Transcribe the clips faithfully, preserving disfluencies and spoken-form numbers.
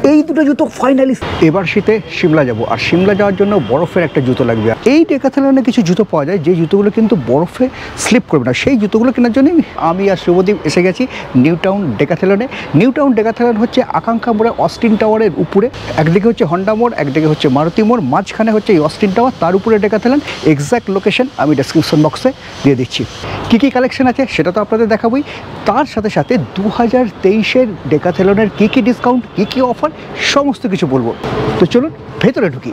এই দুটো জুতো ফাইনালি। এবার শীতে সিমলা যাব, আর সিমলা যাওয়ার জন্য বরফের একটা জুতো লাগবে। এই ডেকাথলনে কিছু জুতো পাওয়া যায় যে জুতোগুলো কিন্তু বরফে স্লিপ করবে না। সেই জুতোগুলো কেনার জন্য আমি আর শুভদীপ এসে গেছি নিউ টাউন ডেকাথলনে। নিউ টাউন ডেকাথলন হচ্ছে আকাঙ্ক্ষা মোড়ে অস্টিন টাওয়ারের উপরে। একদিকে হচ্ছে হন্ডা মোড়, একদিকে হচ্ছে মারুতি মোড়, মাঝখানে হচ্ছে এই অস্টিন টাওয়ার, তার উপরে ডেকাথলন। এক্স্যাক্ট লোকেশন আমি ডেসক্রিপশন বক্সে দিয়ে দিচ্ছি। কী কী কালেকশন আছে সেটা তো আপনাদের দেখাবই, তার সাথে সাথে দু হাজার তেইশের ডেকাথলনের কী কী ডিসকাউন্ট, কী কী অফার, সমস্ত কিছু বলবো। তো চলুন ভেতরে ঢুকি।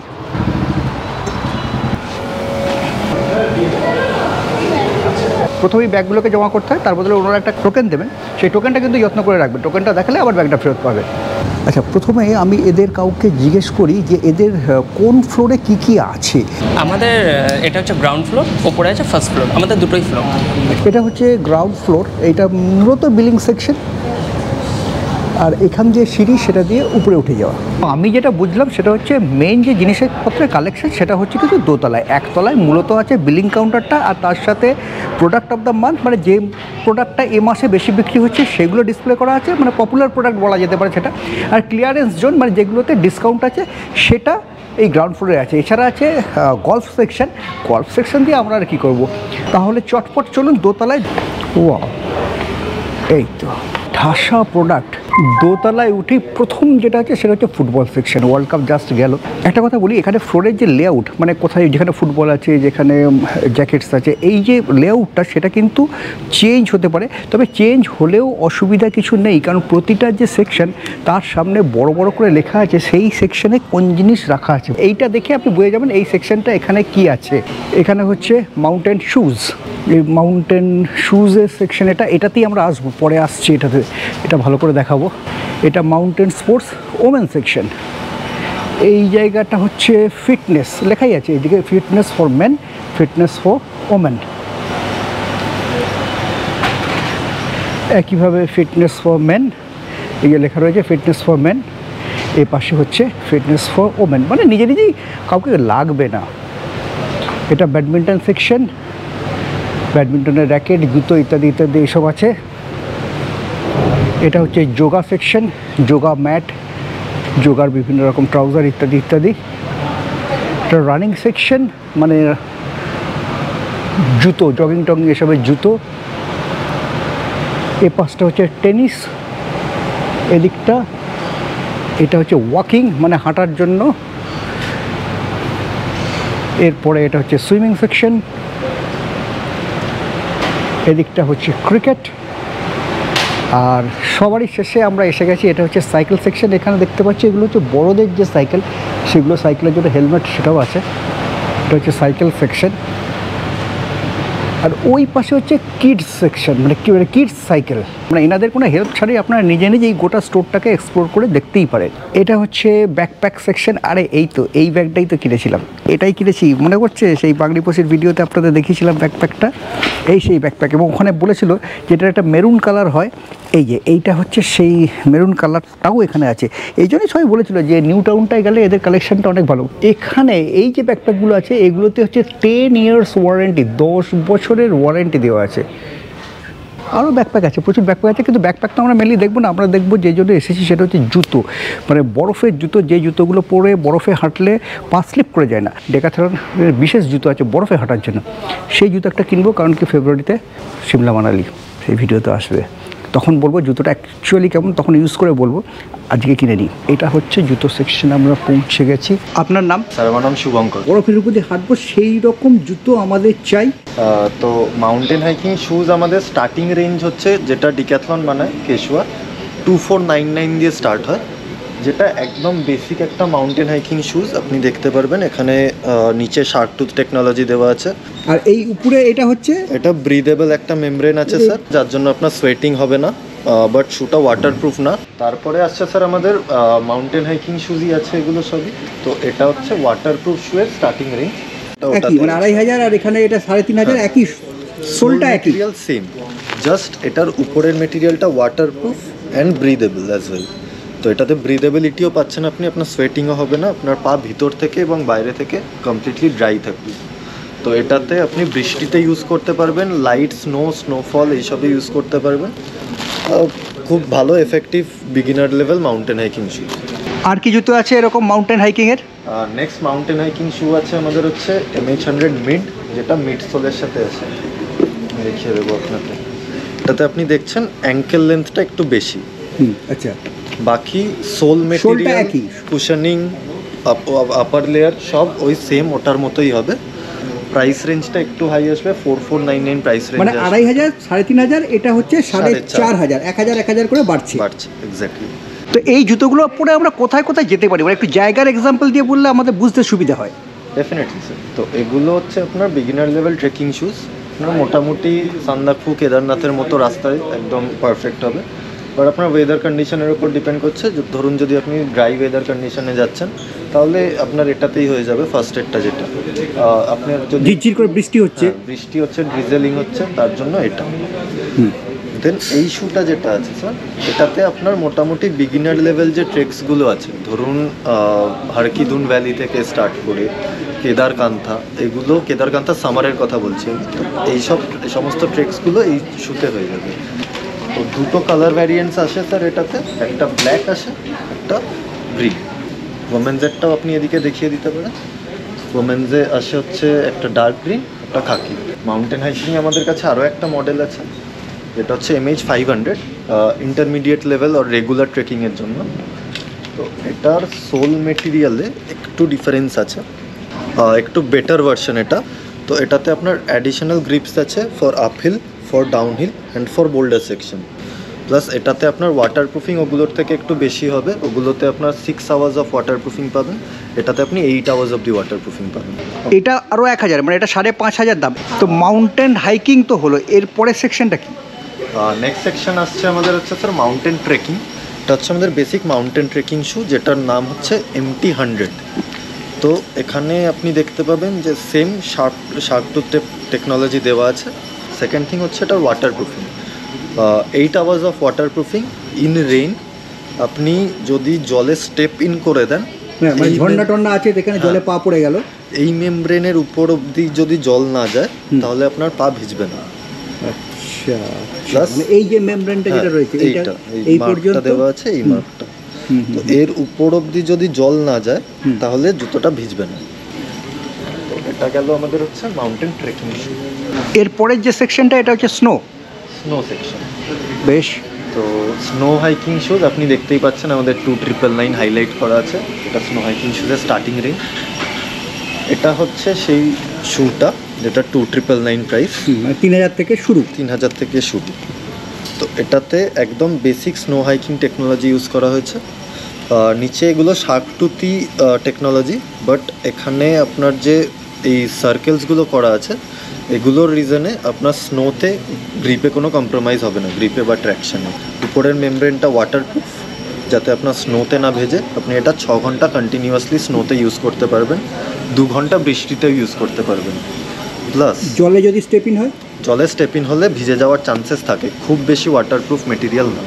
প্রথমেই ব্যাগগুলোকে জমা করতে হয়, তার বদলে ওনারা একটা টোকেন দেবেন। সেই টোকেনটা কিন্তু যত্ন করে রাখবেন, টোকেনটা দেখালে আবার ব্যাগটা ফেরত পাবেন। আচ্ছা, প্রথমে আমি এদের কাউকে জিজ্ঞেস করি যে এদের কোন ফ্লোরে কি কি আছে। আমাদের এটা হচ্ছে গ্রাউন্ড ফ্লোর, ওপরে আছে ফার্স্ট ফ্লোর, আমাদের দুটোই ফ্লোর। এটা হচ্ছে গ্রাউন্ড ফ্লোর, এটা মূলত বিলিং সেকশন, আর এখান যে সিঁড়ি সেটা দিয়ে উপরে উঠে যাওয়া। আমি যেটা বুঝলাম সেটা হচ্ছে মেইন যে জিনিসপত্রের কালেকশন সেটা হচ্ছে কিন্তু দোতলায়। একতলায় মূলত আছে বিলিং কাউন্টারটা, আর তার সাথে প্রোডাক্ট অফ দ্য মান্থ, মানে যে প্রোডাক্টটা এ মাসে বেশি বিক্রি হচ্ছে সেগুলো ডিসপ্লে করা আছে, মানে পপুলার প্রোডাক্ট বলা যেতে পারে সেটা। আর ক্লিয়ারেন্স জোন, মানে যেগুলোতে ডিসকাউন্ট আছে সেটা এই গ্রাউন্ড ফ্লোরে আছে। এছাড়া আছে গল্ফ সেকশন। গল্ফ সেকশন দিয়ে আমরা আর কী করবো, তাহলে চটপট চলুন দোতলায়। ওয়াও, এই তো ঠাসা প্রোডাক্ট। দোতলায় উঠি প্রথম যেটা আছে সেটা হচ্ছে football section. World cup just গেল। একটা কথা বলি, এখানে ফ্লোরের যে লেআউট, মানে কোথায় যেখানে ফুটবল আছে, যেখানে জ্যাকেটস আছে, এই যে লেআউটটা সেটা কিন্তু চেঞ্জ হতে পারে। তবে চেঞ্জ হলেও অসুবিধা কিছু নেই, কারণ প্রতিটা যে সেকশন তার সামনে বড় বড় করে লেখা আছে সেই সেকশনে কোন জিনিস রাখা আছে। এইটা দেখে আপনি বুঝে যাবেন এই সেকশনটা এখানে কি আছে। এখানে হচ্ছে মাউন্টেন শুজ, এই মাউন্টেন শুজের সেকশন, এটা এটাতেই আমরা আসবো, পরে আসছি এটাতে, এটা ভালো করে দেখাবো। এটা মাউন্টেন স্পোর্টস ওমেন সেকশন। এই জায়গাটা হচ্ছে ফিটনেস, লেখাই আছে এদিকে fitness for men, fitness for women. একইভাবে ফিটনেস ফর মেন, এই যে লেখা রয়েছে ফিটনেস ফর মেন, এই পাশে হচ্ছে ফিটনেস ফর ওমেন, মানে নিজে নিজেই কাউকে লাগবে না। এটা ব্যাডমিন্টন সেকশন, ব্যাডমিন্টনের র্যাকেট, জুতো ইত্যাদি ইত্যাদি এইসব আছে। এটা হচ্ছে যোগা সেকশন, যোগা ম্যাট, যোগার বিভিন্ন রকম ট্রাউজার ইত্যাদি ইত্যাদি। এটা রানিং সেকশন, মানে জুতো, জগিং টগিং এসবের জুতো। এ পাশটা হচ্ছে টেনিস, এদিকটা এটা হচ্ছে ওয়াকিং, মানে হাঁটার জন্য। এরপরে এটা হচ্ছে সুইমিং সেকশন, এদিকটা হচ্ছে ক্রিকেট। আর সবারই শেষে আমরা এসে গেছি, এটা হচ্ছে সাইকেল সেকশন। এখানে দেখতে পাচ্ছি এগুলো হচ্ছে বড়োদের যে সাইকেল, সেগুলো সাইকেলের জন্য হেলমেট সেটাও আছে। এটা হচ্ছে সাইকেল সেকশন। আর ওই পাশে হচ্ছে কিডস সেকশন, মানে কি মানে কিডস সাইকেল, মানে এনাদের কোনো হেল্প ছাড়াই আপনারা নিজে নিজে এই গোটা স্টোরটাকে এক্সপ্লোর করে দেখতেই পারেন। এটা হচ্ছে ব্যাকপ্যাক সেকশন। আরে এই তো এই ব্যাগটাই তো কিনেছিলাম, এটাই কিনেছি, মনে করছে সেই বাগড়ি পোষের ভিডিওতে আপনাদের দেখিয়েছিলাম ব্যাকপ্যাকটা, এই সেই ব্যাকপ্যাক। এবং ওখানে বলেছিল যে এটার একটা মেরুন কালার হয়, এই যে এইটা হচ্ছে সেই মেরুন কালারটাও এখানে আছে। এই জন্যই সবাই বলেছিল যে নিউ টাউনটায় গেলে এদের কালেকশনটা অনেক ভালো। এখানে এই যে ব্যাকপ্যাকগুলো আছে এগুলোতে হচ্ছে টেন ইয়ার্স ওয়ারেন্টি, দশ বছরের ওয়ারেন্টি দেওয়া আছে। আরও ব্যাকপ্যাক আছে, প্রচুর ব্যাকপ্যাক আছে, কিন্তু ব্যাকপ্যাকটা আমরা মেনলি দেখবো না, আমরা দেখবো যে জন্য এসেছি সেটা হচ্ছে জুতো, মানে বরফের জুতো, যে জুতোগুলো পরে বরফে হাঁটলে পা স্লিপ করে যায় না। ডেকাথলনের বিশেষ জুতো আছে বরফে হাঁটার জন্য, সেই জুতো একটা কিনবো, কারণ কি ফেব্রুয়ারিতে সিমলা মানালি সেই ভিডিওতে আসবে, তখন বলবো জুতোটা অ্যাকচুয়ালি কেমন, তখন ইউজ করে বলবো, আজকে কিনে নিই। এটা হচ্ছে জুতো সেকশন, আমরা পৌঁছে গেছি। আপনার নাম? স্যার আমার নাম শুভঙ্কর। বরফের উপর দিয়ে হাঁটবো সেই রকম জুতো আমাদের চাই। তো মাউন্টেন হাইকিং শুজ আমাদের স্টার্টিং রেঞ্জ হচ্ছে, যেটা ডিক্যাথলন বানায় Quechua, two four nine nine দিয়ে স্টার্ট হয়, যেটা একদম বেসিক একটা মাউন্টেন হাইকিং শুজ। আপনি দেখতে পারবেন এখানে নিচে শার্ক টুথ টেকনোলজি দেওয়া আছে, আর এই উপরে এটা হচ্ছে, এটা ব্রিদেবল একটা মেমব্রেন আছে স্যার, যার জন্য আপনার সোয়েটিং হবে না, বাট শুটা ওয়াটারপ্রুফ না। তারপরে আসছে স্যার আমাদের মাউন্টেন হাইকিং শুজই আছে এগুলো সবই। তো এটা হচ্ছে ওয়াটারপ্রুফ শুয়ের স্টার্টিং রেঞ্জ, একই মানে আড়াই হাজার, আর এখানে এটা সাড়ে তিন হাজার, একই সোলটা একই, মেটেরিয়াল সেম, জাস্ট এটার উপরের মেটেরিয়ালটা waterproof and breathable as well. তো এটাতে ব্রিদেবিলিটিও পাচ্ছেন আপনি, আপনার সোয়েটিংও হবে না, আপনার পা ভিতর থেকে এবং বাইরে থেকে কমপ্লিটলি ড্রাই থাকবে। তো এটাতে আপনি বৃষ্টিতে ইউজ করতে পারবেন, লাইট স্নো, স্নোফল এইসবে ইউজ করতে পারবেন। খুব ভালো effective beginner level mountain hiking shoes. আর কি জুতো আছে এরকম মাউন্টেন হাইকিংয়ের? নেক্সট মাউন্টেন হাইকিং শু আছে আমাদের হচ্ছে এম এইচ হান্ড্রেড মিড, যেটা মিড সোলের সাথে আছে। দেখিয়ে দেবো আপনাকে। এটাতে আপনি দেখছেন অ্যাঙ্কেল লেন্থটা একটু বেশি। হুম, আচ্ছা। বাকি sole material, cushioning, upper layer সব ওই সেম ওটার মতোই হবে। প্রাইস রেঞ্জটা একটু হাই আসবে, four four nine nine price range, মানে আড়াই হাজার সাড়ে তিন হাজার, এটা হচ্ছে সাড়ে চার হাজার, এক হাজার এক হাজার করে বাড়ছে বাড়ছে এক্স্যাক্টলি। তো এই জুতোগুলো পরে আমরা কোথায় কোথায় যেতে পারি, মানে একটু জায়গার এক্সাম্পল দিয়ে বললে আমাদের বুঝতে সুবিধা হয়। Definitely sir. তো এগুলো হচ্ছে আপনার বিগিনার লেভেল ট্রেকিং শুজ। আপনার মোটামুটি সান্দাকফু কেদারনাথের মতো রাস্তায় একদম পারফেক্ট হবে। বাট আপনার ওয়েদার কন্ডিশনের উপর ডিপেন্ড করছে। ধরুন যদি আপনি ড্রাই ওয়েদার কন্ডিশনে যাচ্ছেন তাহলে আপনার এটাতেই হয়ে যাবে ফার্স্ট এডটা, যেটা আপনার যদি ঝিরঝির করে বৃষ্টি হচ্ছে, বৃষ্টি হচ্ছে, ড্রিজেলিং হচ্ছে, তার জন্য এটা। দেন এই শুটা যেটা আছে স্যার, এটাতে আপনার মোটামুটি বিগিনার লেভেল যে ট্রেকসগুলো আছে, ধরুন হারকিদুন ভ্যালি থেকে স্টার্ট করে কেদারকান্থা, এগুলো কেদারকান্থা সামারের কথা বলছি আমি, তো এইসব সমস্ত ট্রেকসগুলো এই শুতে হয়ে যাবে। তো দুটো কালার ভ্যারিয়েন্টস আসে স্যার এটাতে, একটা ব্ল্যাক আসে, একটা গ্রিন। ওমেন্সেরটাও আপনি এদিকে দেখিয়ে দিতে পারেন। ওমেন্সে আসে হচ্ছে একটা ডার্ক গ্রিন, একটা খাকি। মাউন্টেন হাইকিংয়ে আমাদের কাছে আরও একটা মডেল আছে, যেটা হচ্ছে M H five hundred, intermediate level আর রেগুলার ট্রেকিংয়ের জন্য। তো এটার সোল মেটেরিয়ালে একটু ডিফারেন্স আছে, একটু বেটার ভার্সন এটা। তো এটাতে আপনার অ্যাডিশনাল গ্রিপস আছে for uphill, for downhill and for boulder section. Plus এটাতে আপনার ওয়াটার প্রুফিং ওগুলোর থেকে একটু বেশি হবে। ওগুলোতে আপনার six hours of waterproofing পাবেন, এটাতে আপনি eight hours of the waterproofing পাবেন। এটা আরও এক হাজার, মানে এটা সাড়ে পাঁচ হাজার দাম। তো মাউন্টেন হাইকিং তো হলো, এর পরের সেকশনটা কি? নেক্সট সেকশন আসছে আমাদের হচ্ছে স্যার মাউন্টেন ট্রেকিং। এটা হচ্ছে আমাদের বেসিক মাউন্টেন ট্রেকিং শু, যেটার নাম হচ্ছে এমটি হান্ড্রেড। তো এখানে আপনি দেখতে পাবেন যে same shark shark tooth technology দেওয়া আছে। সেকেন্ড থিং হচ্ছে এটার waterproofing, eight hours of waterproofing in rain. আপনি যদি জলে স্টেপ ইন করে দেন, ঝর্ণা টন্ডা আছে যেখানে জলে পা পড়ে গেল, এই মেমব্রেনের উপর অবধি যদি জল না যায় তাহলে আপনার পা ভিজবে না। আচ্ছা, মানে এই যে মেমব্রেনটা যেটা রয়েছে এইটা এই পর্যন্ত দেওয়া আছে, এই মার্কটা, তো এর উপর অবধি যদি জল না যায় তাহলে জুতোটা ভিজবে না। তো এটা গেল আমাদের হচ্ছে মাউন্টেন ট্রেকিং শু। এরপরের যে সেকশনটা এটা হচ্ছে স্নো স্নো সেকশন। বেশ। তো স্নো হাইকিং শুজ আপনি দেখতেই পাচ্ছেন আমাদের টু ট্রিপল নাইন হাইলাইট করা আছে। এটা স্নো হাইকিং শুজের স্টার্টিং রেঞ্জ। এটা হচ্ছে সেই শুটা যেটা টু ট্রিপল নাইন প্রাইস, মানে তিন হাজার থেকে শুরু, তিন হাজার থেকে শুরু। তো এটাতে একদম basic snow hiking technology use করা হয়েছে। নিচে এগুলো শার্ক টুথি টেকনোলজি, বাট এখানে আপনার যে এই সার্কেলসগুলো করা আছে এগুলোর রিজনে আপনার স্নোতে গ্রিপে কোনো কম্প্রোমাইজ হবে না, গ্রিপে বা ট্র্যাকশনে। উপরের মেমব্রেনটা ওয়াটারপ্রুফ, যাতে আপনার স্নোতে না ভেজে। আপনি এটা ছ ঘন্টা কন্টিনিউয়াসলি স্নোতে ইউজ করতে পারবেন, দু ঘন্টা বৃষ্টিতেও ইউজ করতে পারবেন। প্লাস জলে যদি স্টেপ ইন হয়, জলে স্টেপ ইন হলে ভিজে যাওয়ার চান্সেস থাকে, খুব বেশি ওয়াটারপ্রুফ মেটেরিয়াল না।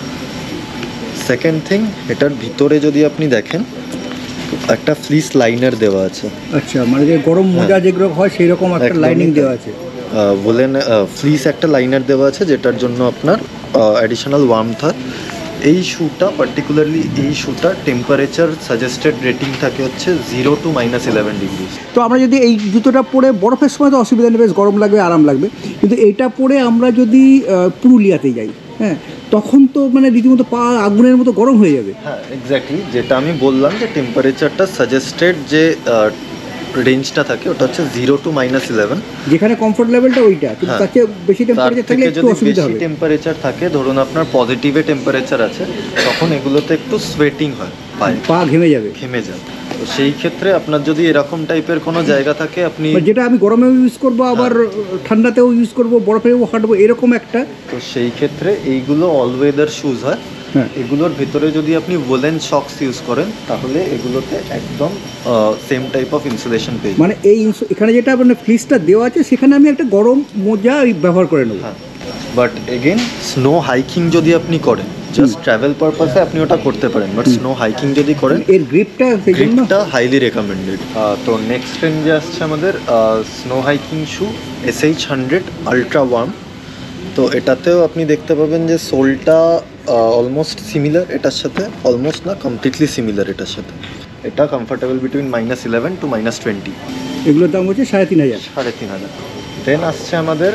সেকেন্ড থিং, এটার ভিতরে যদি আপনি দেখেন একটা ফ্লিস লাইনার দেওয়া আছে। আচ্ছা, মানে যে গরম মোজা যেগুলো হয় সেই রকম একটা লাইনিং দেওয়া আছে, বলেন ফ্লিস একটা লাইনার দেওয়া আছে, যেটার জন্য আপনার অ্যাডিশনাল ওয়ার্মথ হয়। এই শ্যুটা পার্টিকুলারলি এই শ্যুটা টেম্পারেচার সাজেস্টেড রেটিং থাকে হচ্ছে zero to minus eleven degree. তো আমরা যদি এই জুতোটা পরে বরফের সময় তো অসুবিধা নেই, বেশ গরম লাগবে, আরাম লাগবে, কিন্তু এইটা পরে আমরা যদি পুরুলিয়াতে যাই, হ্যাঁ, তখন তো মানে রীতিমতো পা আগুনের মতো গরম হয়ে যাবে। হ্যাঁ এক্স্যাক্টলি, যেটা আমি বললাম যে টেম্পারেচারটা সাজেস্টেড যে রেঞ্জটা থাকে ওটা হচ্ছে জিরো টু মাইনাস ইলেভেন, যেখানে কমফোর্ট লেভেলটা ওইটা, কিন্তু তার চেয়ে বেশি টেম্পারেচার থাকলে একটু অসুবিধা হবে। বেশি টেম্পারেচার থাকে, ধরুন আপনার পজিটিভে টেম্পারেচার আছে, তখন এগুলোতে একটু সোয়েটিং হয়, পায়ে পা ঘেমে যাবে, ঘেমে যাবে। তো সেই ক্ষেত্রে আপনার যদি এরকম টাইপের কোনো জায়গা থাকে, আপনি যেটা আমি গরমেও ইউজ করবো, আবার ঠান্ডাতেও ইউজ করবো, বরফেও হাঁটবো, এরকম একটা, তো সেই ক্ষেত্রে এইগুলো অল ওয়েদার শুজ হয়। এগুলোর ভিতরে যদি আপনি ওলেন সক্স ইউজ করেন তাহলে এগুলোতে একদম সেম টাইপ অফ ইনসুলেশন পেয়ে, মানে এই এখানে যেটা মানে ফ্লিসটা দেওয়া আছে সেখানে আমি একটা গরম মোজা ব্যবহার করে নেব। হ্যাঁ, বাট এগেন স্নো হাইকিং যদি আপনি করেন, জাস্ট ট্রাভেল পারপাসে আপনি ওটা করতে পারেন, বাট স্নো হাইকিং যদি করেন এর গ্রিপটা গ্রিপটা হাইলি রেকমেন্ডেড। তো নেক্সট রেঞ্জে আসছে আমাদের snow hiking shoe S H hundred ultra warm. তো এটাতেও আপনি দেখতে পাবেন যে সোলটা অলমোস্ট সিমিলার এটার সাথে, অলমোস্ট না কমপ্লিটলি সিমিলার এটার সাথে। এটা comfortable between minus eleven to minus twenty. এগুলোর দাম হচ্ছে সাড়ে তিন হাজার সাড়ে তিন হাজার দেন আসছে আমাদের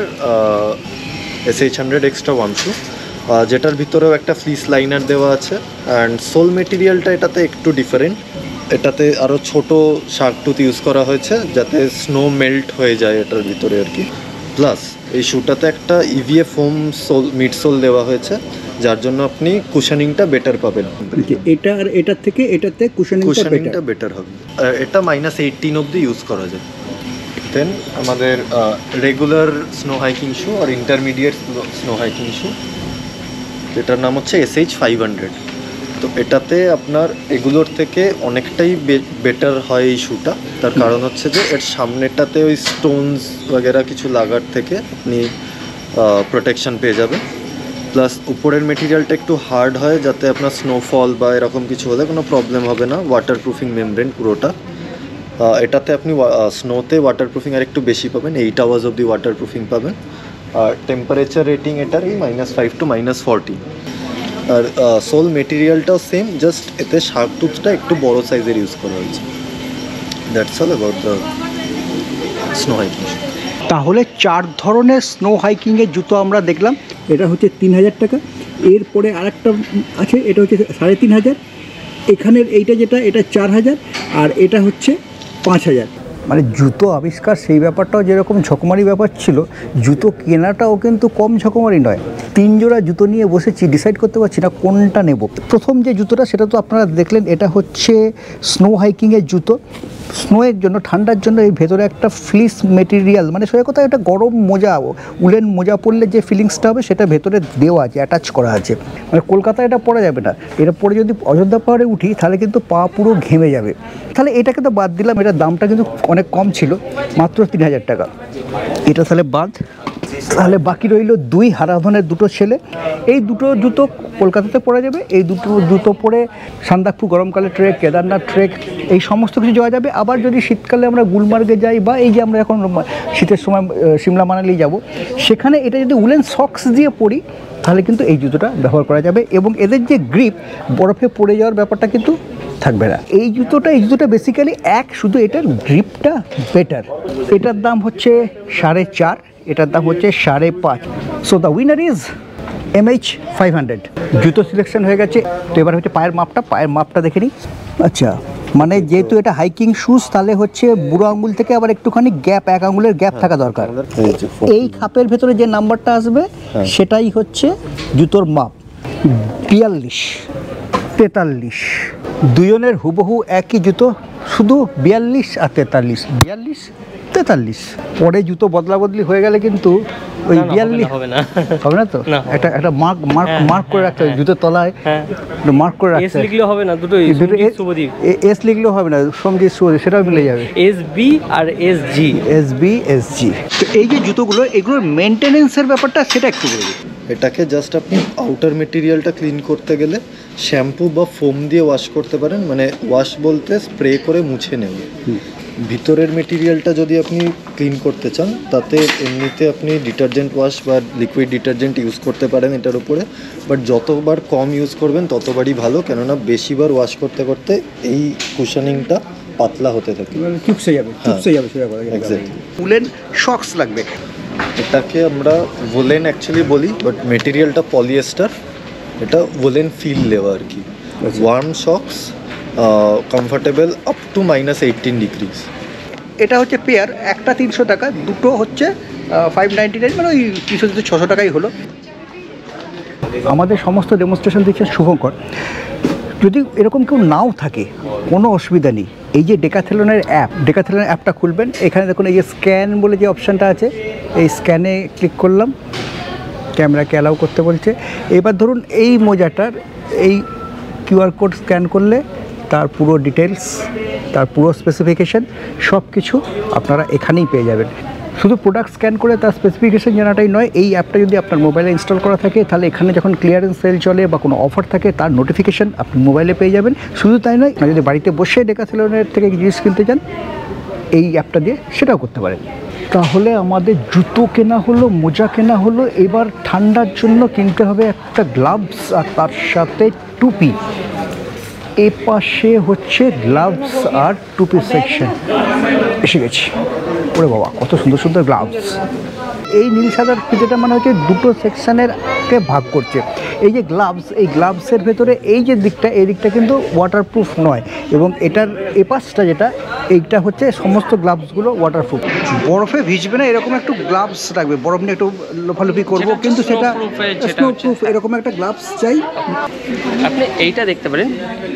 S H hundred extra one shoe, যেটার ভিতরেও একটা ফ্লিস লাইনার দেওয়া আছে। অ্যান্ড সোল মেটেরিয়ালটা এটাতে একটু ডিফারেন্ট, এটাতে আরও ছোট শার্ক টুথ ইউজ করা হয়েছে যাতে স্নো মেল্ট হয়ে যায় এটার ভিতরে আর কি। প্লাস এই শুটাতে একটা EVA foam sole mid sole দেওয়া হয়েছে, যার জন্য আপনি কুশনিংটা বেটার পাবেন। এটা আর এটার থেকে এটাতে কুশনিংটা বেটার হবে। এটা মাইনাস এইটিন অবধি ইউজ করা যায়। দেন আমাদের রেগুলার স্নো হাইকিং শু আর ইন্টারমিডিয়েট স্নো হাইকিং শু, যেটার নাম হচ্ছে এস এইচ ফাইভ হান্ড্রেড। তো এটাতে আপনার এগুলোর থেকে অনেকটাই বেটার হয় এই শুটা। তার কারণ হচ্ছে যে এর সামনেটাতে ওই স্টোনস वगैरह কিছু লাগার থেকে আপনি প্রোটেকশন পেয়ে যাবেন। প্লাস উপরের মেটেরিয়ালটা একটু হার্ড হয় যাতে আপনার স্নোফল বা এরকম কিছু হলে কোনো প্রবলেম হবে না। ওয়াটারপ্রুফিং মেমব্রেন পুরোটা। এটাতে আপনি স্নোতে ওয়াটারপ্রুফিং আর একটু বেশি পাবেন, এইট আওয়ার্স অবধি ওয়াটারপ্রুফিং পাবেন। আর টেম্পারেচার রেটিং এটার এই minus five to minus forty. আর সোল মেটেরিয়ালটাও সেম, জাস্ট এতে শার্ক টুথটা একটু বড় সাইজের ইউজ করা হয়েছে। That's all about the snow hiking. তাহলে চার ধরনের স্নো হাইকিংয়ের জুতো আমরা দেখলাম। এটা হচ্ছে তিন হাজার টাকা, এরপরে আরেকটা আছে এটা হচ্ছে সাড়ে তিন হাজার, এখানের এইটা যেটা এটা চার হাজার, আর এটা হচ্ছে পাঁচ হাজার। মানে জুতো আবিষ্কার সেই ব্যাপারটাও যেরকম ঝকমারি ব্যাপার ছিল, জুতো কেনাটাও কিন্তু কম ঝকমারি নয়। তিন জোড়া জুতো নিয়ে বসেছি, ডিসাইড করতে পারছি না কোনটা নেব। প্রথম যে জুতোটা সেটা তো আপনারা দেখলেন, এটা হচ্ছে স্নো হাইকিংয়ের জুতো। স্নোয়ের জন্য, ঠান্ডার জন্য এই ভেতরে একটা ফ্লিস মেটেরিয়াল, মানে সোজা কথা একটা গরম মোজা, উলেন মোজা পরলে যে ফিলিংসটা হবে সেটা ভেতরে দেওয়া আছে, অ্যাটাচ করা আছে। মানে কলকাতায় এটা পরা যাবে না, এটা পরে যদি অযোধ্যা পাহাড়ে উঠি তাহলে কিন্তু পা পুরো ঘেমে যাবে। তাহলে এটাকে তো বাদ দিলাম, এটার দামটা কিন্তু অনেক কম ছিল, মাত্র তিন হাজার টাকা। এটা তাহলে বাদ। তাহলে বাকি রইল দুই হারাধনের দুটো ছেলে। এই দুটো জুতো কলকাতাতে পরা যাবে, এই দুটো জুতো পরে সান্দাকফু গরমকালে ট্রেক, কেদারনাথ ট্রেক, এই সমস্ত কিছু যাওয়া যাবে। আবার যদি শীতকালে আমরা গুলমার্গে যাই বা এই যে আমরা এখন শীতের সময় সিমলা মানালি যাব, সেখানে এটা যদি উলেন সক্স দিয়ে পরি তাহলে কিন্তু এই জুতোটা ব্যবহার করা যাবে। এবং এদের যে গ্রিপ, বরফে পড়ে যাওয়ার ব্যাপারটা কিন্তু থাকবে না। এই জুতোটা এই জুতোটা বেসিক্যালি এক, শুধু এটার গ্রিপটা বেটার। এটার দাম হচ্ছে সাড়ে চার, এটার দাম হচ্ছে সাড়ে পাঁচ। So the winner is M H five hundred. জুতো সিলেকশন হয়ে গেছে, তো এবার হচ্ছে পায়ের মাপটা। পায়ের মাপটা দেখে নিই। আচ্ছা, মানে যেহেতু এটা হাইকিং শুজ, তাহলে হচ্ছে বুড়ো আঙুল থেকে আবার একটুখানি গ্যাপ, এক আঙুলের গ্যাপ থাকা দরকার। এই খাপের ভেতরে যে নাম্বারটা আসবে সেটাই হচ্ছে জুতোর মাপ। বিয়াল্লিশ, তেতাল্লিশ, দুজনের হুবহু একই জুতো, শুধু বিয়াল্লিশ আর তেতাল্লিশ, বিয়াল্লিশ তেতাল্লিশ। পরে জুতো বদলা বদলি হয়ে গেলে কিন্তু ওই বিয়াল্লিশ হবে না, হবে না তো। একটা একটা মার্ক মার্ক মার্ক করে রাখতে হবে জুতোর তলায়, মার্ক করে রাখতে হবে। এস লিখলেও হবে না, দুটো শুভদীপ। এস লিখলেও হবে না, সঙ্গীত শুভদীপ সেটাও মিলে যাবে। S B R S G, S B S G. তো এই যে জুতোগুলো, এগুলোর মেনটেনেন্সের ব্যাপারটা সেটা একটু বলবো। এটাকে জাস্ট আপনি আউটার মেটেরিয়ালটা ক্লিন করতে গেলে শ্যাম্পু বা ফোম দিয়ে ওয়াশ করতে পারেন, মানে ওয়াশ বলতে স্প্রে করে মুছে নেব। ভিতরের মেটেরিয়ালটা যদি আপনি ক্লিন করতে চান, তাতে এমনিতে আপনি ডিটারজেন্ট ওয়াশ বা লিকুইড ডিটারজেন্ট ইউজ করতে পারেন এটার উপরে। বাট যতবার কম ইউজ করবেন ততবারই ভালো, কেননা বেশিবার ওয়াশ করতে করতে এই কুশনিংটা পাতলা হতে থাকে, চুপসে যাবে, চুপসে যাবে সোজা কথা। এক্স্যাক্টলি। উলেন শক্স লাগবে। এটাকে আমরা ওলেন অ্যাকচুয়ালি বলি, বাট মেটেরিয়ালটা পলিয়েস্টার। এটা ওলেন ফিল দেওয়া আর কি। Warm socks, comfortable up to minus eighteen degrees. এটা হচ্ছে পেয়ার, একটা তিনশো টাকা, দুটো হচ্ছে ফাইভ নাইনটি নাইন, মানে ওই তিনশো তিনশো ছশো টাকাই হলো। আমাদের সমস্ত ডেমনস্ট্রেশন দিচ্ছে শুভঙ্কর। যদি এরকম কেউ নাও থাকে কোনো অসুবিধা নেই, এই যে ডেকাথেলনের অ্যাপ, ডেকাথেলনের অ্যাপটা খুলবেন, এখানে দেখুন এই যে স্ক্যান বলে যে অপশানটা আছে, এই স্ক্যানে ক্লিক করলাম, ক্যামেরাকে অ্যালাউ করতে বলছে। এবার ধরুন এই মোজাটার এই কিউআর কোড স্ক্যান করলে তার পুরো ডিটেলস, তার পুরো স্পেসিফিকেশান সব কিছু আপনারা এখানেই পেয়ে যাবেন। শুধু প্রোডাক্ট স্ক্যান করে তার স্পেসিফিকেশান জানাটাই নয়, এই অ্যাপটা যদি আপনার মোবাইলে ইনস্টল করা থাকে তাহলে এখানে যখন ক্লিয়ারেন্স সেল চলে বা কোনো অফার থাকে তার নোটিফিকেশান আপনি মোবাইলে পেয়ে যাবেন। শুধু তাই নয়, যদি বাড়িতে বসে ডেকাথেলনের থেকে জিনিস কিনতে চান এই অ্যাপটা দিয়ে সেটাও করতে পারেন। তাহলে আমাদের জুতো কেনা হলো, মোজা কেনা হলো, এবার ঠান্ডার জন্য কিনতে হবে একটা গ্লাভস আর তার সাথে টুপি। এ পাশে হচ্ছে গ্লাভস আর টুপি সেকশন। এসে গেছি। ওরে বাবা, কত সুন্দর সুন্দর গ্লাভস। এই নীল সাদার যেটা মানে হচ্ছে দুটো সেকশনের কে ভাগ করছে। এই যে গ্লাভস, এই গ্লাভসের ভেতরে এই যে দিকটা, এই দিকটা কিন্তু ওয়াটারপ্রুফ নয়, এবং এটার এপাশটা যেটা, এইটা হচ্ছে সমস্ত গ্লাভসগুলো ওয়াটারপ্রুফ। বরফে ভিজবে না এরকম একটু গ্লাভস রাখবে, বরফ নিয়ে একটু লোফালুফি করবো, কিন্তু সেটা স্নোপ্রুফ এরকম একটা গ্লাভস চাই। আপনি এইটা দেখতে পারেন,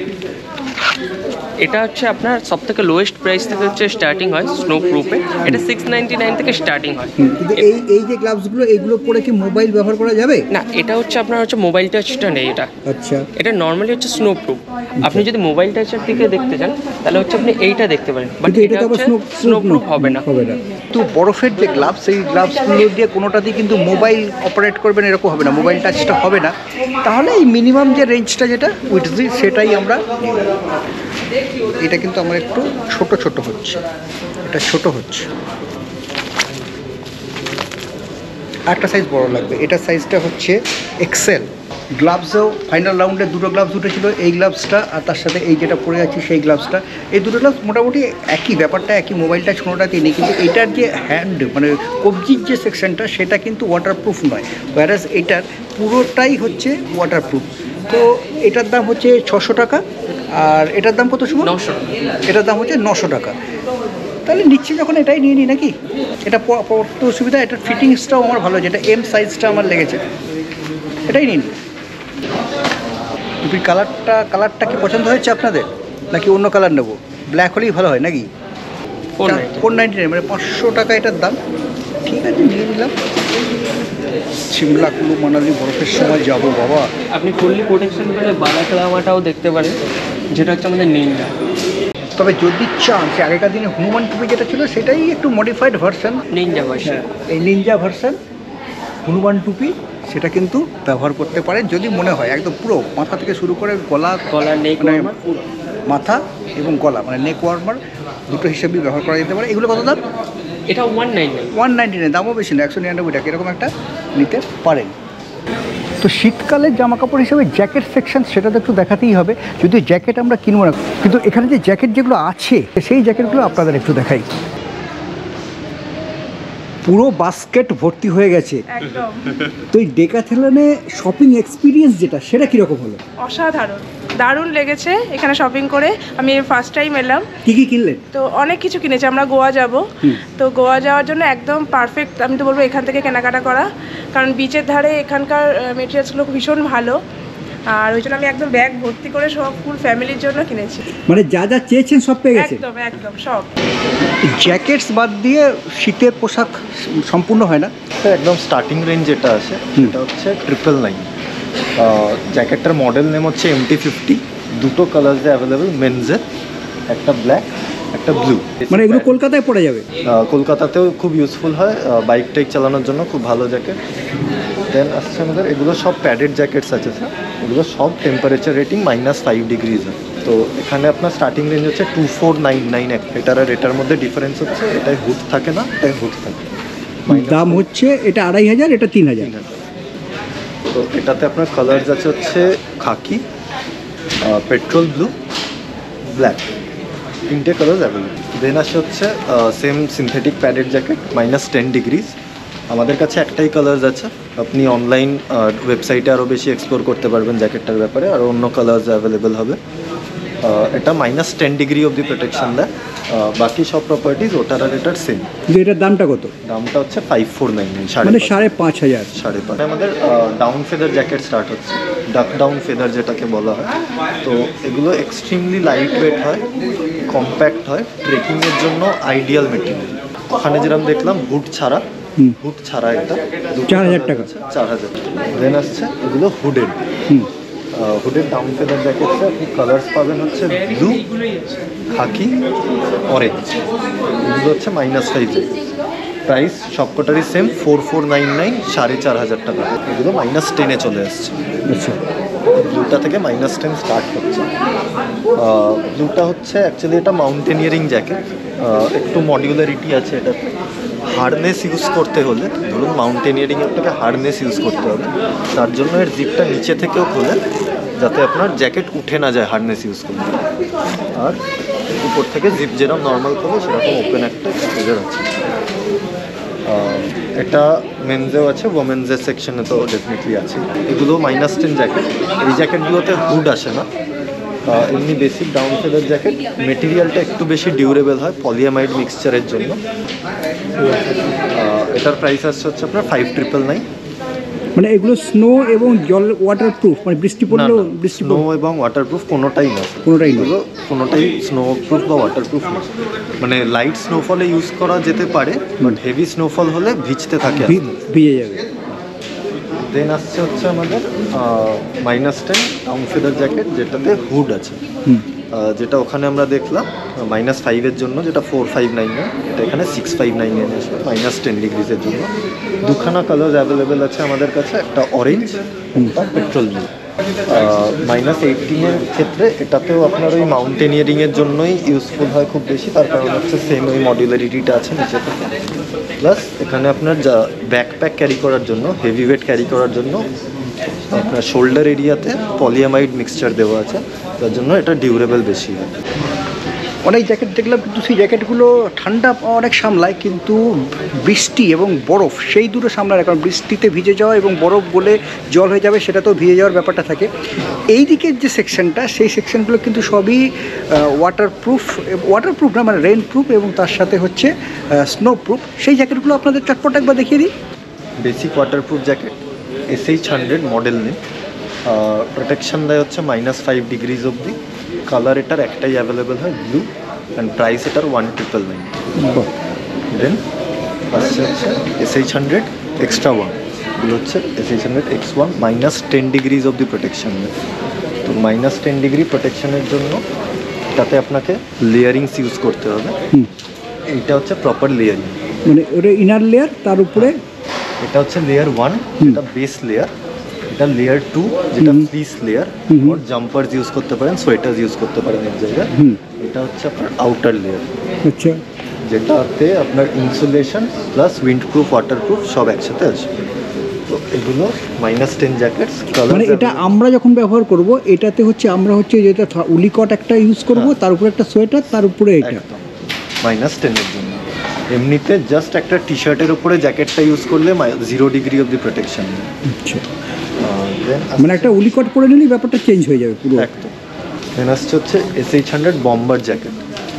এটা হচ্ছে আপনার সব থেকে লোয়েস্ট প্রাইস থেকে হচ্ছে স্টার্টিং হয় স্নো প্রুফে, এটা সিক্স নাইনটি নাইন থেকে স্টার্টিং হয়। কিন্তু এই এই যে গ্লাভসগুলো, এইগুলো পরে কি মোবাইল ব্যবহার করা যাবে? না, এটা হচ্ছে আপনার হচ্ছে মোবাইল টাচটা নেই এটা। আচ্ছা, এটা নর্মালি হচ্ছে স্নো প্রুফ। আপনি যদি মোবাইল টাচের দিকে দেখতে চান তাহলে হচ্ছে আপনি এইটা দেখতে পারেন, বাট এটা হচ্ছে স্নো প্রুফ হবে না। হবে না। তো বরফের যে গ্লাভস, এই গ্লাভসগুলো দিয়ে কোনোটাতেই কিন্তু মোবাইল অপারেট করবেন এরকম হবে না, মোবাইল টাচটা হবে না। তাহলে এই মিনিমাম যে রেঞ্জটা যেটা উইথ সেটাই আমরা নিই। এটা কিন্তু আমার একটু ছোট ছোট হচ্ছে, এটা ছোট হচ্ছে, একটা সাইজ বড় লাগবে। এটার সাইজটা হচ্ছে এক্সেল। গ্লাভসও ফাইনাল রাউন্ডে দুটো গ্লাভস উঠেছিল, এই গ্লাভসটা আর তার সাথে এই যেটা পরে আছি সেই গ্লাভসটা। এই দুটো গ্লাভস মোটামুটি একই ব্যাপারটা, একই মোবাইলটা কোনোটাতেই নেই, কিন্তু এটার যে হ্যান্ড মানে কবজির যে সেকশনটা সেটা কিন্তু ওয়াটারপ্রুফ নয়, ওয়ারাস এটার পুরোটাই হচ্ছে ওয়াটারপ্রুফ। তো এটার দাম হচ্ছে ছশো টাকা, আর এটার দাম কত সময়? নশো। এটার দাম হচ্ছে নশো টাকা। তাহলে নিচ্ছি যখন এটাই নিয়ে নিই নাকি। এটা পড়তে অসুবিধা, এটার ফিটিংসটাও আমার ভালো, যেটা এম সাইজটা আমার লেগেছে, এটাই নিন। টুপির কালারটা কালারটা কি পছন্দ হয়েছে আপনাদের, নাকি অন্য কালার নেবো? ব্ল্যাক হলেই ভালো হয় নাকি? ফোর নাইনটি নাইন মানে পাঁচশো টাকা এটার দাম। ঠিক আছে, নিয়ে নিলাম। সিমলা কুলু মানালি বরফের সময় যাব বাবা। আপনি ফুললি প্রোটেকশন করে বালাক্লামাটাও দেখতে পারেন, যেটা হচ্ছে আমাদের নিনজা। তবে যদি চান যে আগেকার দিনে হনুমান টুপি যেটা ছিল সেটাই একটু মডিফাইড ভার্সন, নিনজা ভার্সন, এই নিনজা ভার্সন হনুমান টুপি, সেটা কিন্তু ব্যবহার করতে পারেন যদি মনে হয়। একদম পুরো মাথা থেকে শুরু করে গলা, গলা, নেক, মানে মাথা এবং গলা মানে নেক ওয়ার্মার দুটো হিসেবেই ব্যবহার করা যেতে পারে। এগুলো কত দাম? এটা one ninety one ninety nine, দামও বেশি না, একশো নিরানব্বই টাকা এরকম একটা নিতে পারেন। তো শীতকালের জামা কাপড় হিসেবে জ্যাকেট সেকশন সেটা তো একটু দেখাতেই হবে, যদিও জ্যাকেট আমরা কিনবো না, কিন্তু এখানে যে জ্যাকেট যেগুলো আছে সেই জ্যাকেটগুলো আপনাদের একটু দেখাই। পুরো বাস্কেট ভর্তি হয়ে গেছে একদম। তো এই ডেকাথেলনে শপিং এক্সপিরিয়েন্স যেটা, সেটা কীরকম হলো? অসাধারণ, দারুণ লেগেছে এখানে শপিং করে। আমি ফার্স্ট টাইম এলাম। কী কী কিনলেন? তো অনেক কিছু কিনেছি, আমরা গোয়া যাব, তো গোয়া যাওয়ার জন্য একদম পারফেক্ট আমি তো বলবো এখান থেকে কেনাকাটা করা, কারণ বিচের ধারে এখানকার মেটেরিয়ালসগুলো ভীষণ ভালো, আর ওই জন্য আমি একদম ব্যাগ ভর্তি করে সব ফুল ফ্যামিলির জন্য কিনেছি। মানে যা যা চেয়েছেন সব পেয়ে গেছে? একদম একদম সব। জ্যাকেটস বাদ দিয়ে শীতের পোশাক সম্পূর্ণ হয় না? একদম স্টার্টিং রেঞ্জ যেটা আছে সেটা হচ্ছে ট্রিপল নাইন। জ্যাকেটটার মডেল নেম হচ্ছে এম টি ফিফটি। দুটো কালার্সে অ্যাভেলেবেল, মেনসের একটা ব্ল্যাক একটা ব্লু। মানে এগুলো কলকাতায় পড়ে যাবে? কলকাতাতেও খুব ইউজফুল হয়, বাইক টাইক চালানোর জন্য খুব ভালো জ্যাকেট। দেন আসছে আমাদের এগুলো সব প্যাডেড জ্যাকেটস আছে স্যার, এগুলো সব temperature rating minus five degrees. তো এখানে আপনার স্টার্টিং রেঞ্জ হচ্ছে টু ফোর নাইন নাইন। এটার আর এটার মধ্যে ডিফারেন্স হচ্ছে এটাই হুড থাকে না, এটাই হুড থাকে। দাম হচ্ছে এটা আড়াই হাজার, এটা তিন হাজার। তো এটাতে আপনার কালার্স আছে হচ্ছে খাকি, পেট্রোল ব্লু, ব্ল্যাক, তিনটে কালার্স অ্যাভেলেবল। দেন আসে হচ্ছে same synthetic padded jacket minus ten degrees. আমাদের কাছে একটাই কালার্স আছে, আপনি অনলাইন ওয়েবসাইটে আরও বেশি এক্সপ্লোর করতে পারবেন জ্যাকেটটার ব্যাপারে, আর অন্য কালার্স অ্যাভেলেবেল হবে। এটা মাইনাস টেন ডিগ্রি অবধি প্রোটেকশন দেয়, বাকি সব প্রপার্টিজ ওটার আর এটার সেম। এটার দামটা কত? দামটা হচ্ছে ফাইভ ফোর নাইন নাইন, মানে সাড়ে পাঁচ হাজার। সাড়ে পাঁচ। আমাদের ডাউন ফেদার জ্যাকেট স্টার্ট হচ্ছে, ডাক ডাউন ফেদার যেটাকে বলা হয়। তো এগুলো এক্সট্রিমলি লাইট ওয়েট হয়, কম্প্যাক্ট হয়, ট্রেকিংয়ের জন্য আইডিয়াল মেটেরিয়াল। ওখানে যেরকম দেখলাম হুড ছাড়া, হুড ছাড়া এটা চার হাজার টাকা। চার হাজার দেন আসছে এগুলো হুডেড। হুডেড ডাউন ফেদার জ্যাকেটসে আপনি কালার্স পাবেন হচ্ছে ব্লু, খাকি, অরেঞ্জ। এগুলো হচ্ছে মাইনাস ফাইভ। প্রাইস সবকটারই same, four four nine nine, সাড়ে চার হাজার টাকা। এগুলো মাইনাস টেনে চলে আসছে। আচ্ছা, ব্লুটা থেকে মাইনাস টেন স্টার্ট হচ্ছে। ব্লুটা হচ্ছে অ্যাকচুয়ালি এটা মাউন্টেনিয়ারিং জ্যাকেট, একটু মডিউলারিটি আছে এটাতে, হার্নেস ইউজ করতে হলে, ধরুন মাউন্টেনিয়ারিং আপনাকে হার্নেস ইউজ করতে হবে, তার জন্য এর জিপটা নিচে থেকেও খোলে যাতে আপনার জ্যাকেট উঠে না যায় হার্নেস ইউজ করলে। আর উপর থেকে জিপ যেরকম নর্মাল খোলে সেরকম ওপেন একটা এক্সপোজার আছে। এটা মেনজেও আছে, ওমেন্সের সেকশনে তো ডেফিনেটলি আছে। এগুলো মাইনাস টেন জ্যাকেট। এই জ্যাকেটগুলোতে হুড আসে না, এমনি বেসিক ডাউন ফেলের জ্যাকেট। মেটেরিয়ালটা একটু বেশি ডিউরেবল হয় পলিয়ামাইড মিক্সচারের জন্য। এটার প্রাইস আসছে হচ্ছে আপনার ফাইভ ট্রিপল নাইন। মানে এগুলো স্নো এবং জল ওয়াটারপ্রুফ, মানে বৃষ্টি পড়লেও বৃষ্টি স্নো এবং ওয়াটারপ্রুফ কোনোটাই না, কোনোটাই না, এগুলো কোনোটাই স্নো প্রুফ বা ওয়াটারপ্রুফ না। মানে লাইট স্নোফলে ইউজ করা যেতে পারে, বাট হেভি স্নোফল হলে ভিজতে থাকে, ভিজে যাবে। দেন আসছে হচ্ছে আমাদের minus ten down feather jacket, যেটাতে হুড আছে। যেটা ওখানে আমরা দেখলাম মাইনাস ফাইভের জন্য, যেটা ফোর ফাইভ নাইন এটা এখানে সিক্স ফাইভ নাইন আসবে মাইনাস টেন ডিগ্রিজের জন্য। দুখানা কালার অ্যাভেলেবেল আছে আমাদের কাছে, একটা অরেঞ্জ, একটা পেট্রোল ব্লু। মাইনাস এইটিনের ক্ষেত্রে এটাতেও আপনার ওই মাউন্টেনিয়ারিংয়ের জন্যই ইউজফুল হয় খুব বেশি, তার কারণ হচ্ছে সেম ওই মডিউলারিটিটা আছে নিচে থেকে। প্লাস এখানে আপনার যা ব্যাকপ্যাক ক্যারি করার জন্য, হেভি ওয়েট ক্যারি করার জন্য আপনার শোল্ডার এরিয়াতে পলিয়ামাইড মিক্সচার দেওয়া আছে, তার জন্য এটা ডিউরেবল বেশি হয়। অনেক জ্যাকেট দেখলাম কিন্তু সেই জ্যাকেটগুলো ঠান্ডা অনেক সামলায়, কিন্তু বৃষ্টি এবং বরফ সেই দুটো সামলায় না, কারণ বৃষ্টিতে ভিজে যাওয়া এবং বরফ বলে জল হয়ে যাবে সেটা তো ভিজে যাওয়ার ব্যাপারটা থাকে। এই দিকের যে সেকশনটা, সেই সেকশনগুলো কিন্তু সবই ওয়াটারপ্রুফ, ওয়াটারপ্রুফ না মানে রেন প্রুফ, এবং তার সাথে হচ্ছে স্নো প্রুফ। সেই জ্যাকেটগুলো আপনাদের চটপট একবার দেখিয়ে দিই। Basic waterproof jacket S H hundred model নেই, প্রোটেকশন দেয় হচ্ছে মাইনাস ফাইভ ডিগ্রিজ অবধি। কালার এটার একটাই অ্যাভেলেবেল হয়, ব্লু, অ্যান্ড প্রাইস এটার ওয়ান ট্রিপল নাইন। দেন আসছে হচ্ছে S H hundred extra one, এগুলো হচ্ছে S H hundred X one, minus ten degrees অবধি প্রোটেকশন দেয়। তো মাইনাস টেন ডিগ্রি প্রোটেকশনের জন্য তাতে আপনাকে লেয়ারিংস ইউজ করতে হবে। এইটা হচ্ছে প্রপার লেয়ারিং, মানে ওটা ইনার লেয়ার, তার উপরে এটা হচ্ছে লেয়ার ওয়ান, এটা বেস লেয়ার। এটা লেয়ার টু, যেটা fleece layer, or jumpers use করতে পারেন, সোয়েটার্স ইউজ করতে পারেন এক জায়গায়। এটা হচ্ছে আপনার আউটার লেয়ার, আচ্ছা, যেটাতে আপনার ইনসুলেশন প্লাস উইন্ডপ্রুফ ওয়াটারপ্রুফ সব একসাথে আসবে। তো এগুলো মাইনাস টেন জ্যাকেটস। মানে এটা আমরা যখন ব্যবহার করব, এটাতে হচ্ছে আমরা হচ্ছে যেটা উলিকট একটা ইউজ করব, তার উপরে একটা সোয়েটার, তার উপরে এটা মাইনাস টেনের জন্য। এমনিতে জাস্ট একটা টি শার্টের উপরে জ্যাকেটটা ইউজ করলে জিরো ডিগ্রি অবধি প্রোটেকশন। আচ্ছা, মানে একটা উলিকট পরে নিলেই ব্যাপারটা চেঞ্জ হয়ে যাবে পুরো। একদম। দেন আসছে হচ্ছে S H hundred bomber jacket,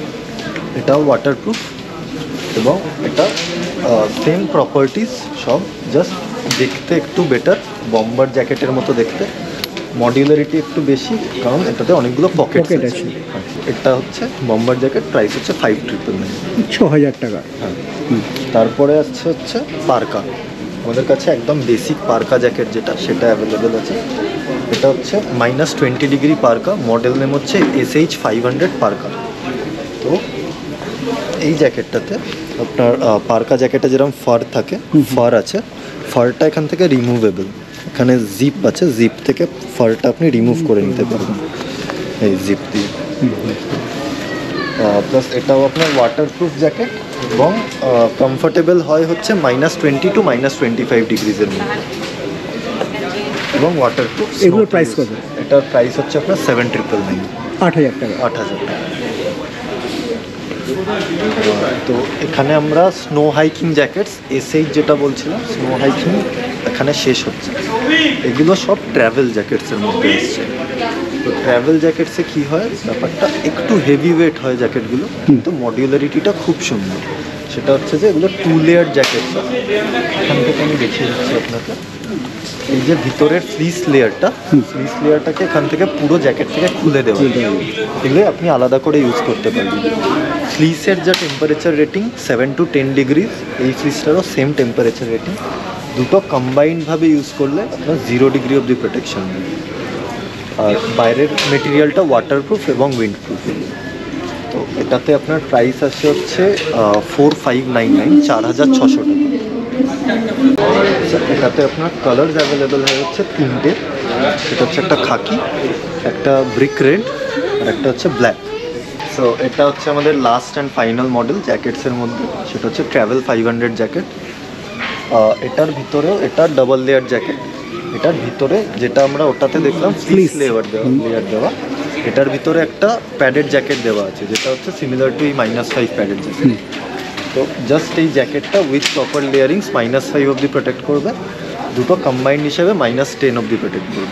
এটাও ওয়াটারপ্রুফ এবং এটা সেম প্রপার্টিস সব, জাস্ট দেখতে একটু বেটার, বম্বার জ্যাকেটের মতো দেখতে। মডিউলারিটি একটু বেশি, কারণ এটাতে অনেকগুলো পকেট আছে। এটা হচ্ছে বম্বার জ্যাকেট, প্রাইস হচ্ছে ফাইভ ট্রিপল নাইন, ছ হাজার টাকা। হ্যাঁ। তারপরে আসছে হচ্ছে পার্কা, আমাদের কাছে একদম বেসিক পার্কা জ্যাকেট যেটা, সেটা অ্যাভেলেবেল আছে। এটা হচ্ছে minus twenty degree parka, model name হচ্ছে S H five hundred parka. তো এই জ্যাকেটটাতে আপনার পার্কা জ্যাকেটে যেরকম ফার থাকে, ফার আছে, ফারটা এখান থেকে রিমুভেবল, এখানে জিপ আছে, জিপ থেকে ফারটা আপনি রিমুভ করে নিতে পারবেন এই জিপ দিয়ে। প্লাস এটাও আপনার ওয়াটারপ্রুফ জ্যাকেট এবং কমফোর্টেবল হয় হচ্ছে minus twenty to minus twenty five ডিগ্রিজের মধ্যে, এবং ওয়াটারপ্রুফ। এগুলোর প্রাইস কত? এটার প্রাইস হচ্ছে আপনার সেভেন ট্রিপল নাইন, আট হাজার টাকা। আট হাজার টাকা। তো এখানে আমরা স্নো হাইকিং জ্যাকেটস এসএইচ যেটা বলছিলাম, স্নো হাইকিং এখানে শেষ হচ্ছে। এগুলো সব ট্র্যাভেল জ্যাকেটসের মধ্যে এসছে। তো ট্র্যাভেল জ্যাকেটসে কী হয়, ব্যাপারটা একটু হেভি ওয়েট হয় জ্যাকেটগুলো, কিন্তু মডিউলারিটিটা খুব সুন্দর। সেটা হচ্ছে যে এগুলো টু লেয়ার জ্যাকেটস। এখান থেকে আমি দেখিয়ে দিচ্ছি আপনাকে, এই যে ভিতরের ফ্লিস লেয়ারটা, ফ্লিস লেয়ারটাকে এখান থেকে পুরো জ্যাকেট থেকে খুলে দেওয়া, এগুলো আপনি আলাদা করে ইউজ করতে পারবেন। ফ্লিসের যা temperature rating seven to ten degrees, এই ফ্লিসটারও সেম টেম্পারেচার রেটিং। দুটো কম্বাইন্ডভাবে ইউজ করলে আপনার জিরো ডিগ্রি অবধি প্রোটেকশন দেবে। আর বাইরের মেটেরিয়ালটা ওয়াটারপ্রুফ এবং উইন্ডপ্রুফ। তো এটাতে আপনার প্রাইস আসছে হচ্ছে ফোর ফাইভ নাইন নাইন, চার হাজার ছশো টাকা। এটাতে আপনার কালার্স অ্যাভেলেবেল হয়ে হচ্ছে তিনটে, এটা হচ্ছে একটা খাকি, একটা ব্রিক রেড, আর একটা হচ্ছে ব্ল্যাক। সো এটা হচ্ছে আমাদের লাস্ট অ্যান্ড ফাইনাল মডেল জ্যাকেটসের মধ্যে, সেটা হচ্ছে ট্র্যাভেল ফাইভ হান্ড্রেড জ্যাকেট। এটার ভিতরেও এটা ডাবল লেয়ার জ্যাকেট। এটার ভিতরে যেটা আমরা ওটাতে দেখলাম ফ্লিস লেয়ার দেওয়া লেয়ার দেওয়া, এটার ভিতরে একটা প্যাডেড জ্যাকেট দেওয়া আছে যেটা হচ্ছে সিমিলার টু এই মাইনাস ফাইভ প্যাডেড জ্যাকেট। তো জাস্ট এই জ্যাকেটটা with proper layerings minus five অবধি প্রোটেক্ট করবে, দুটো কম্বাইন্ড হিসেবে মাইনাস টেন অবধি প্রোটেক্ট করবে।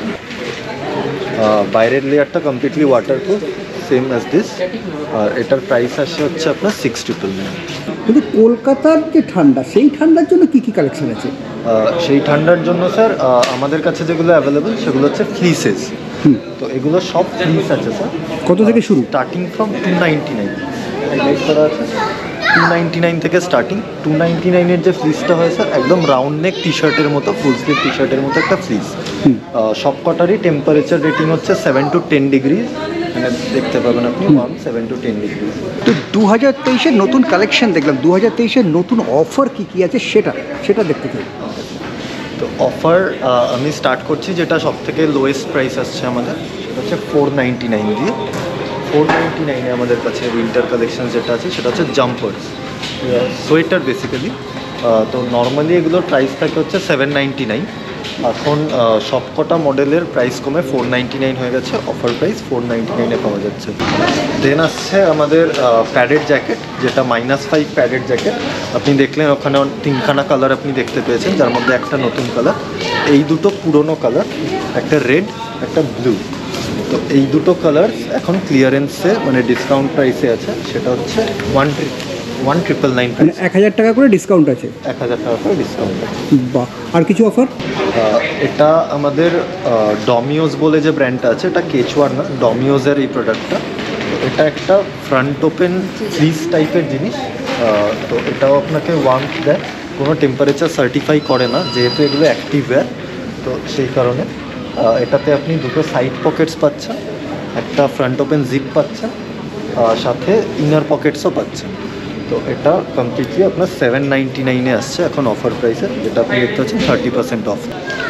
বাইরের লেয়ারটা completely waterproof same as this, আর এটার প্রাইস আসছে হচ্ছে আপনার সিক্স ট্রিপল নাইন। কিন্তু কলকাতার যে ঠান্ডা, সেই ঠান্ডার জন্য কি কি কালেকশন আছে? সেই ঠান্ডার জন্য স্যার আমাদের কাছে যেগুলো অ্যাভেলেবেল সেগুলো হচ্ছে ফ্লিসেস। তো এগুলো সব ফ্লিস আছে স্যার। কত থেকে শুরু? Starting from two ninety nine highlight করা আছে, টু নাইনটি নাইন থেকে স্টার্টিং। টু নাইনটি নাইনের যে ফ্লিসটা হয় স্যার একদম রাউন্ড নেক টি শার্টের মতো, ফুল স্লিভ টি শার্টের মতো একটা ফ্লিস। সব কটারই টেম্পারেচার রেটিং হচ্ছে সেভেন টু টেন ডিগ্রিজ, মানে দেখতে পাবেন আপনি one seven to ten degrees. তো দু হাজার তেইশের নতুন কালেকশন দেখলাম, দু হাজার তেইশের নতুন অফার কী কী আছে সেটা সেটা দেখতে চাই। তো অফার আমি স্টার্ট করছি যেটা সব থেকে লোয়েস্ট প্রাইস আসছে আমাদের, সেটা হচ্ছে ফোর নাইনটি নাইন দিয়ে। ফোর নাইনটি নাইনে আমাদের কাছে উইন্টার কালেকশন যেটা আছে সেটা হচ্ছে জাম্পার্স, সোয়েটার বেসিক্যালি। তো নর্মালি এগুলোর প্রাইস থাকে হচ্ছে সেভেন নাইনটি নাইন, এখন সবকটা মডেলের প্রাইস কমে ফোর নাইনটি নাইন হয়ে গেছে, অফার প্রাইস ফোর নাইনটি নাইনে পাওয়া যাচ্ছে। দেন আসছে আমাদের প্যাডেড জ্যাকেট, যেটা মাইনাস ফাইভ প্যাডেড জ্যাকেট। আপনি দেখলেন ওখানে তিনখানা কালার আপনি দেখতে পেয়েছেন, যার মধ্যে একটা নতুন কালার, এই দুটো পুরনো কালার, একটা রেড একটা ব্লু। তো এই দুটো কালার এখন ক্লিয়ারেন্সে মানে ডিসকাউন্ট প্রাইসে আছে, সেটা হচ্ছে one one triple nine price, এক হাজার টাকা করে ডিসকাউন্ট আছে। এক হাজার টাকা করে ডিসকাউন্ট আছে। বাহ, আর কিছু অফার? এটা আমাদের ডমিওস বলে যে ব্র্যান্ডটা আছে, এটা কেচওয়ার না, ডমিওসের এই প্রোডাক্টটা। এটা একটা ফ্রন্ট ওপেন ফ্লিস টাইপের জিনিস। তো এটাও আপনাকে ওয়ার্মথ দেয়, কোনো টেম্পারেচার সার্টিফাই করে না, যেহেতু এগুলো অ্যাক্টিভ ওয়্যার। তো সেই কারণে এটাতে আপনি দুটো সাইড পকেটস পাচ্ছেন, একটা ফ্রন্ট ওপেন জিপ পাচ্ছেন, সাথে ইনার পকেটসও পাচ্ছেন। তো এটা কমপ্লিটলি আপনার সেভেন নাইনটি নাইনে আসছে এখন অফার প্রাইসে, যেটা আপনি দেখতে পাচ্ছেন থার্টি পার্সেন্ট অফ।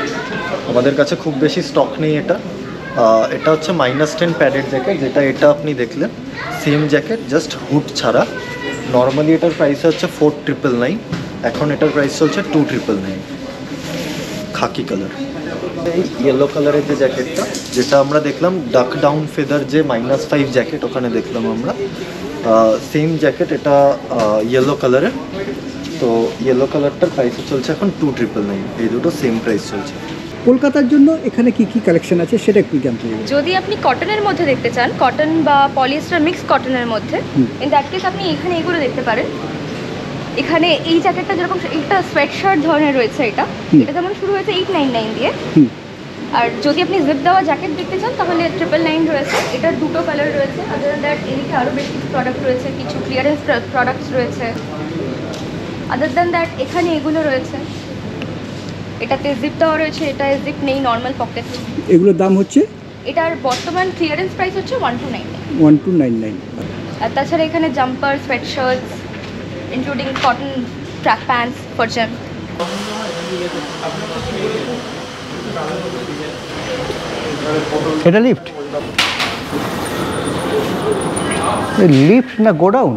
আমাদের কাছে খুব বেশি স্টক নেই এটা। এটা হচ্ছে মাইনাস টেন প্যাডেড জ্যাকেট, যেটা এটা আপনি দেখলেন সেম জ্যাকেট জাস্ট হুড ছাড়া। নর্মালি এটার প্রাইস হচ্ছে ফোর ট্রিপল নাইন, এখন এটার প্রাইস চলছে two triple nine, khaki colour. এই ইয়েলো কালারের যে জ্যাকেটটা, যেটা আমরা দেখলাম ডাক ডাউন ফেদার যে মাইনাস ফাইভ জ্যাকেট ওখানে দেখলাম আমরা, সেম জ্যাকেট এটা ইয়েলো কালারের। তো ইয়েলো কালারটার প্রাইস চলছে এখন টু ট্রিপল নাইন, এই দুটো সেম প্রাইস চলছে। কলকাতার জন্য এখানে কি কি কালেকশন আছে সেটা একটু জানতে চাই। যদি আপনি কটনের মধ্যে দেখতে চান, কটন বা পলিয়েস্টার মিক্স কটনের মধ্যে, ইন দ্যাট কেস আপনি এখানে এগুলো দেখতে পারেন। এখানে এই জ্যাকেটটা যেরকম একটা সোয়েটশার্ট ধরনের রয়েছে, এটা এটা যেমন শুরু হয়েছে এইট নাইন নাইন দিয়ে। আর যদি আপনি জিপ দেওয়া জ্যাকেট দেখতে চান তাহলে ট্রিপল নাইন রয়েছে, এটার দুটো কালার রয়েছে। আদার দ্যান দ্যাট এদিকে আরও বেশ কিছু প্রোডাক্ট রয়েছে, কিছু ক্লিয়ারেন্স প্রোডাক্টস রয়েছে। আদার দ্যান দ্যাট এখানে এগুলো রয়েছে, এটাতে জিপ দেওয়া রয়েছে, এটায় জিপ নেই, নর্মাল পকেট। এগুলোর দাম হচ্ছে? এটার বর্তমান ক্লিয়ারেন্স প্রাইস হচ্ছে one two nine nine one two nine nine আর তাছাড়া এখানে jumper, sweatshirts including cotton track pants for gym. এটা লিফট লিফট না গোডাউন?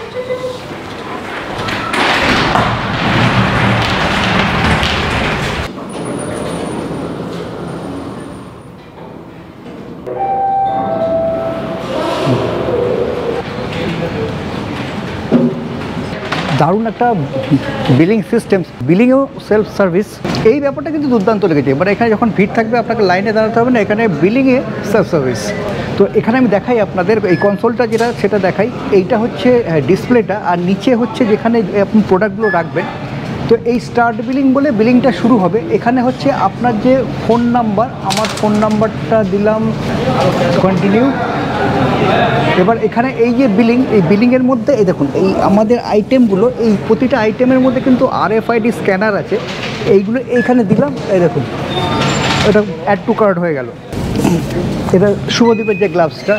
দারুণ একটা বিলিং সিস্টেম, বিলিংও সেলফ সার্ভিস, এই ব্যাপারটা কিন্তু দুর্দান্ত লেগেছে। এবার এখানে যখন ভিড় থাকবে আপনাকে লাইনে দাঁড়াতে হবে না, এখানে বিলিংয়ে সেলফ সার্ভিস। তো এখানে আমি দেখাই আপনাদের এই কনসোলটা যেটা সেটা দেখাই। এইটা হচ্ছে ডিসপ্লেটা, আর নিচে হচ্ছে যেখানে আপনি প্রোডাক্টগুলো রাখবেন। তো এই স্টার্ট বিলিং বলে বিলিংটা শুরু হবে। এখানে হচ্ছে আপনার যে ফোন নাম্বার, আমার ফোন নাম্বারটা দিলাম, কন্টিনিউ। এবার এখানে এই যে বিলিং, এই বিলিংয়ের মধ্যে এই দেখুন এই আমাদের আইটেমগুলো, এই প্রতিটা আইটেমের মধ্যে কিন্তু আরএফআইডি স্ক্যানার আছে। এইগুলো এইখানে দিলাম, এই দেখুন এটা অ্যাড টু কার্ট হয়ে গেল। এটা শুভদীপের যে গ্লাভসটা,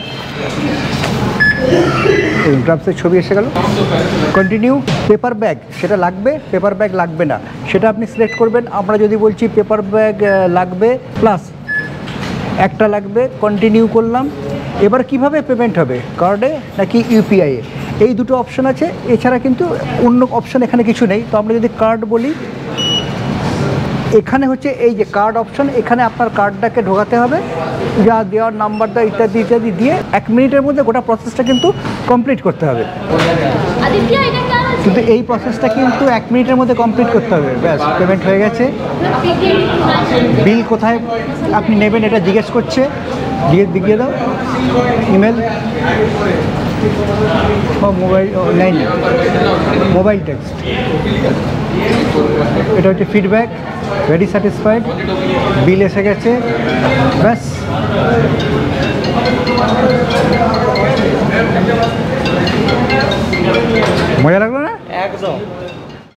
গ্লাভসের ছবি এসে গেল। কন্টিনিউ। পেপার ব্যাগ, সেটা লাগবে, পেপার ব্যাগ লাগবে না সেটা আপনি সিলেক্ট করবেন। আমরা যদি বলছি পেপার ব্যাগ লাগবে প্লাস একটা লাগবে, কন্টিনিউ করলাম। এবার কিভাবে পেমেন্ট হবে, কার্ডে নাকি ইউপিআইয়ে, এই দুটো অপশান আছে, এছাড়া কিন্তু অন্য অপশান এখানে কিছু নেই। তো আমরা যদি কার্ড বলি, এখানে হচ্ছে এই যে কার্ড অপশন, এখানে আপনার কার্ডটাকে ঢোকাতে হবে, যা দেওয়ার নাম্বারটা ইত্যাদি ইত্যাদি দিয়ে এক মিনিটের মধ্যে গোটা প্রসেসটা কিন্তু কমপ্লিট করতে হবে। কিন্তু এই প্রসেসটা কিন্তু এক মিনিটের মধ্যে কমপ্লিট করতে হবে। ব্যাস, পেমেন্ট হয়ে গেছে। বিল কোথায় আপনি নেবেন এটা জিজ্ঞেস করছে, দিয়ে দিয়ে দাও ইমেল ও মোবাইল লাইন মোবাইল টেক্সট। এটা হচ্ছে ফিডব্যাক, ভেরি স্যাটিসফাইড, বিল এসে গেছে। ব্যাস, মজা লাগলো না? একদম।